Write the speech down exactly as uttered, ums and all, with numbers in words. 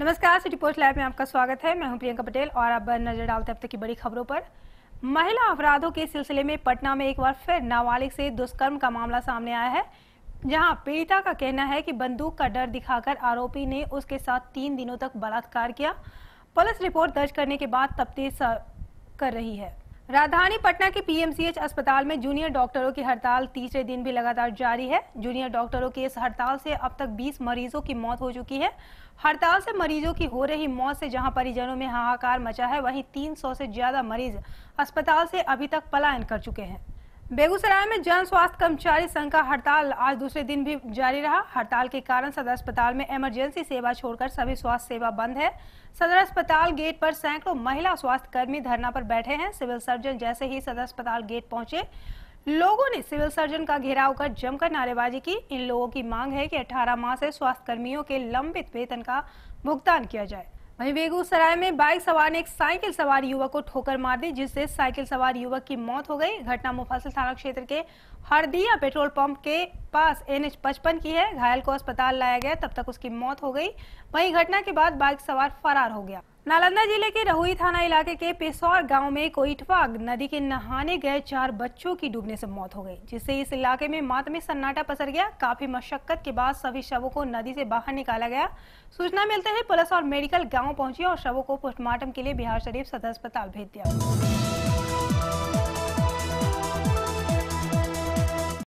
नमस्कार, city post live में आपका स्वागत है। मैं हूं प्रियंका पटेल और अब नजर डालते हैं अब तक की बड़ी खबरों पर। महिला अपराधों के सिलसिले में पटना में एक बार फिर नाबालिग से दुष्कर्म का मामला सामने आया है, जहां पीड़िता का कहना है कि बंदूक का डर दिखाकर आरोपी ने उसके साथ तीन दिनों तक बलात्कार किया। पुलिस रिपोर्ट दर्ज करने के बाद तफ्तीश कर रही है। राजधानी पटना के पीएमसीएच अस्पताल में जूनियर डॉक्टरों की हड़ताल तीसरे दिन भी लगातार जारी है। जूनियर डॉक्टरों की इस हड़ताल से अब तक बीस मरीजों की मौत हो चुकी है। हड़ताल से मरीजों की हो रही मौत से जहां परिजनों में हाहाकार मचा है, वहीं तीन सौ से ज्यादा मरीज अस्पताल से अभी तक पलायन कर चुके हैं। बेगूसराय में जन स्वास्थ्य कर्मचारी संघ का हड़ताल आज दूसरे दिन भी जारी रहा। हड़ताल के कारण सदर अस्पताल में इमरजेंसी सेवा छोड़कर सभी स्वास्थ्य सेवा बंद है। सदर अस्पताल गेट पर सैकड़ों महिला स्वास्थ्य कर्मी धरना पर बैठे हैं। सिविल सर्जन जैसे ही सदर अस्पताल गेट पहुंचे, लोगों ने सिविल सर्जन का घेराव कर जमकर नारेबाजी की। इन लोगों की मांग है कि अठारह माह से स्वास्थ्य कर्मियों के लंबित वेतन का भुगतान किया जाए। वहीं बेगूसराय में बाइक सवार ने एक साइकिल सवार युवक को ठोकर मार दी, जिससे साइकिल सवार युवक की मौत हो गई। घटना मुफस्सिल थाना क्षेत्र के हरदिया पेट्रोल पंप के पास एन एच पचपन की है। घायल को अस्पताल लाया गया, तब तक उसकी मौत हो गई। वहीं घटना के बाद बाइक सवार फरार हो गया। नालंदा जिले के रहुई थाना इलाके के पेशौर गांव में कोइटवा नदी के नहाने गए चार बच्चों की डूबने से मौत हो गई, जिससे इस इलाके में मातमी सन्नाटा पसर गया। काफी मशक्कत के बाद सभी शवों को नदी से बाहर निकाला गया। सूचना मिलते ही पुलिस और मेडिकल गांव पहुंची और शवों को पोस्टमार्टम के लिए बिहार शरीफ सदर अस्पताल भेज दिया।